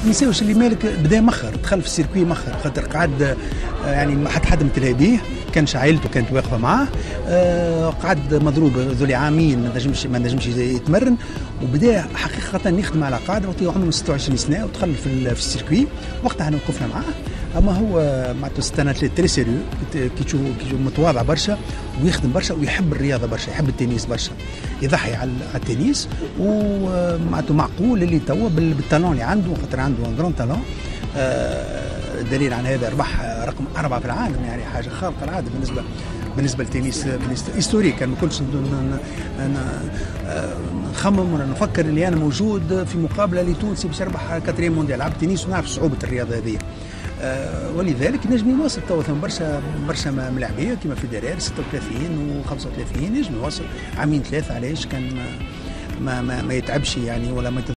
نساوش اللي مالك بدا مخر، دخل في السيركوي مخر، خاطر قعد يعني ما حد متلهي بيه، كانش عائلته كانت واقفه معاه، قعد مضروب ذولي عامين ما نجمش يتمرن، وبدا حقيقه يخدم على قاعده وقت عمره 26 سنه ودخل في السيركوي. وقتها احنا وقفنا معاه، اما هو معناتها ستان اتليت تري سيريو، كي تشوف متواضع برشا ويخدم برشا ويحب الرياضه برشا، يحب التنس برشا، يضحي على التنس، ومعناتها معقول اللي توا بالتالون اللي عنده، خاطر عنده جران تالون. دليل على هذا ربح رقم 4 في العالم، يعني حاجه خارقه العاده بالنسبه للتنس هيستوريك. انا ما كنتش نخمم ولا نفكر اللي انا موجود في مقابله لتونسي باش يربح كاتريم مونديال لعب تنس، ونعرف صعوبه الرياضه هذه. ولذلك نجم يواصل توا ثم برشا ملاعبيه كما في الدراري 36 و35 نجم يواصل عامين 3. علاش كان ما يتعبش يعني ولا ما